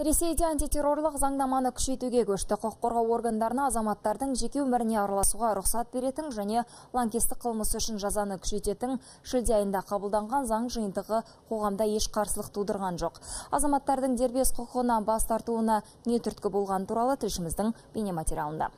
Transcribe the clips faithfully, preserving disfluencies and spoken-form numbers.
Ресейде антитеррорлық заңнаманы күшейтуге көшті. Құқық қорғау органдарына азаматтардың жеке өміріне араласуға рұқсат беретін және лаңкестік қылмысы үшін жазаны күшейтетін шілде айында қабылданған заң жиынтығы қоғамда еш қарсылық тудырған жоқ. Азаматтардың дербес құқығына бас тартуына не түрткі болған туралы тілшіміздің бейнематериалында.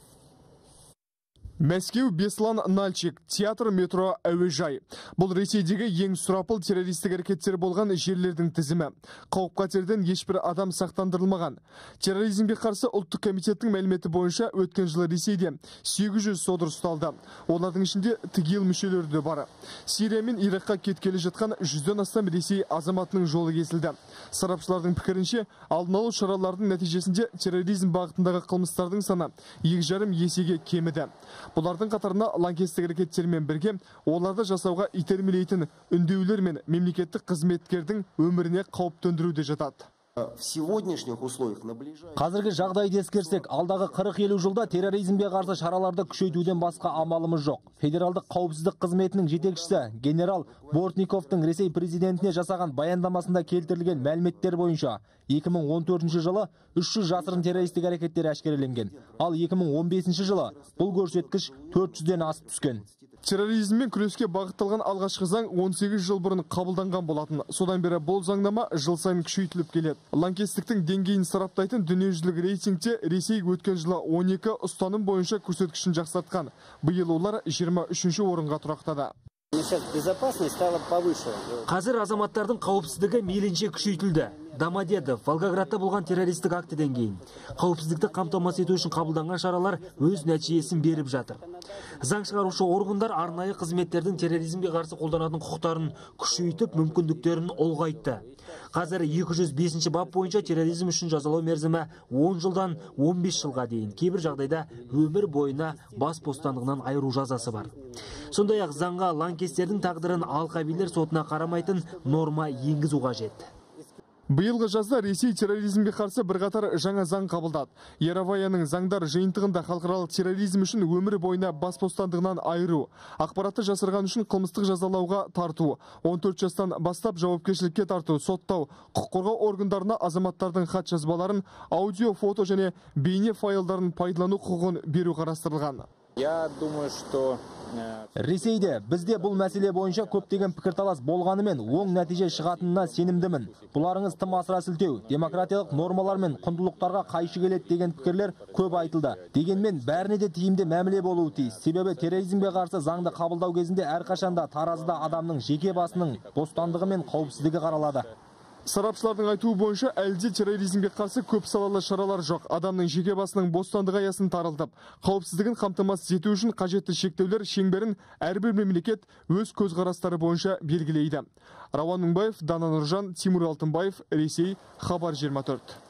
Мәскеу, Беслан, Нальчик, театр, метро, әуежай. Бұл Ресейдегі ең сұрапыл террористік әрекеттер болған жерлердің тізімі. Қауіп қатерден ешбір адам сақтандырылмаған. Терроризмге қарсы ұлттық комитеттің мәліметі бойынша өткен жылы Ресейде сегіз жүз содыр ұсталды. Олардың ішінде тігел мүшелері де бар. Сирия мен Иракқа кеткелі жатқан жүзден астам Ресей азаматының жолы кесілді. Сарапшылардың пікірінше, алдын алу шаралардың нәтижесінде терроризм бағытындағы қылмыстардың саны екі жарым есеге кеміді. Бұлардың қатарына лаңкестік әрекеттермен бірге оларды жасауға итермелейтін үндеулер мен мемлекеттік қызметкердің өміріне қауіп төндіру де жатады. Қазіргі жағдайды ескерсек, алдағы қырық елу жылда терроризмге қарсы шараларды күшейтуден басқа амалымыз жоқ. Федералдық қауіпсіздік қызметінің жетекшісі генерал Бортниковтың Ресей президентіне жасаған баяндамасында келтірілген мәліметтер бойынша екі мың он төртінші жылы үш жүз жасырын террористік әрекеттер әшкереленген. Ал екі мың он бесінші жылы бұл көрсеткіш төрт жүзден асып түскен. Терроризммен күреске бағытталған алғашқы заң он сегіз жыл бұрын қабылданған болатын. Содан бері бұл заңнама жыл сайын күшейтіліп келеді. Лаңкестіктің деңгейін сараптайтын дүниежүзілік рейтингте Ресей өткен жылы он екі ұстаным бойынша көрсеткішін жақсартқан. Биыл олар жиырма үшінші орынға тұрақтады. Қазір азаматтардың қауіпсіздігі мейлінше күшейтілді. Домодедово, Волгоградта болған террористік актіден кейін қауіпсіздікті қамтамасыз ету үшін қабылданған шаралар өз нәтижесін беріп жатыр. Заң шығарушы органдар арнайы қызметтердің терроризмге қарсы қолданатын құқықтарын күшейтіп, мүмкіндіктерін ұлғайтты. Қазір екі жүз бесінші бап бойынша терроризм үшін жазалау мерзімі он жылдан он бес жылға дейін, кейбір жағдайда өмір бойына бас бостандығынан айыру жазасы бар. Сондай-ақ заңға лаңкестердің тағдырын алқабилер сотына қарамайтын норма енгізу қажет. Биылғы жазда Ресей терроризмге қарсы бірқатар жаңа заң қабылдады. Яроваяның заңдар жиынтығында халықаралық терроризм үшін өмір бойына бас бостандығынан айыру, ақпаратты жасырған үшін қылмыстық жазалауға тарту, он төрт жастан бастап жауапкершілікке тарту, соттау, құқық қорғау органдарына азаматтардың хат жазбаларын, аудио, фото және бейне файлдарын пайдалану құқығын беру қарастырылған. Я думаю, что Ресейде бізде бұл мәселе бойынша көптеген пікірталас болғанымен оң нәтиже шығатынына сенімдімін. Бұларыңыз тым асыра сілтеу, демократиялық нормалар мен құндылықтарға қайшы келеді деген пікірлер көп айтылды. Дегенмен бәріне де тиімді мәміле болуы тиіс. Себебі терроризмге қарсы заңды қабылдау кезінде әрқашанда таразыда адамның жеке басының бостандығы мен қауіпсіздігі қаралады. Сарапшылардың айтуы бойынша әлде терроризмге қарсы көп салалы шаралар жоқ. Адамның жеке басының бостандығы аясын тарылтып, қауіпсіздігін қамтамасыз ету үшін қажетті шектеулер шеңберін әрбір мемлекет өз көзқарастары бойынша белгілейді. Рауан Мыңбаев, Дана Нұржан, Тимур Алтынбаев, Ресей, Хабар жиырма төрт.